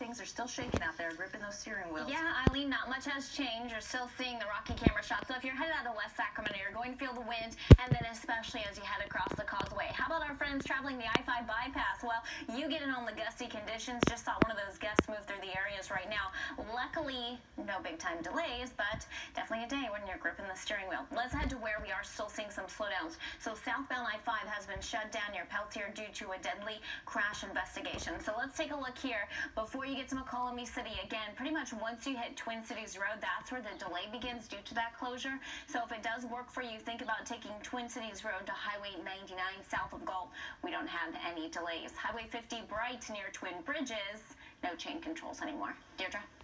things are still shaking out there, gripping those steering wheels. Yeah, Eileen, not much has changed. You're still seeing the rocky camera shot. So if you're headed out of West Sacramento, you're going to feel the wind, and then especially as you head across the causeway. How about our friends traveling the I-5 bypass? Well, you get in on the gusty conditions. Just saw one of those gusts move through the areas right now. Luckily, no big time delays, but definitely a day when you're gripping the steering wheel. Let's head to where we are still seeing some slowdowns. So southbound I-5 has been shut down near Peltier due to a deadly crash investigation. So let's take a look here before you get to McCollum City. Again, pretty much once you hit Twin Cities Road, that's where the delay begins due to that closure. So if it does work for you, think about taking Twin Cities Road to Highway 99 south of Galt. We don't have any delays. Highway 50 Bright near Twin Bridges, no chain controls anymore. Deirdre?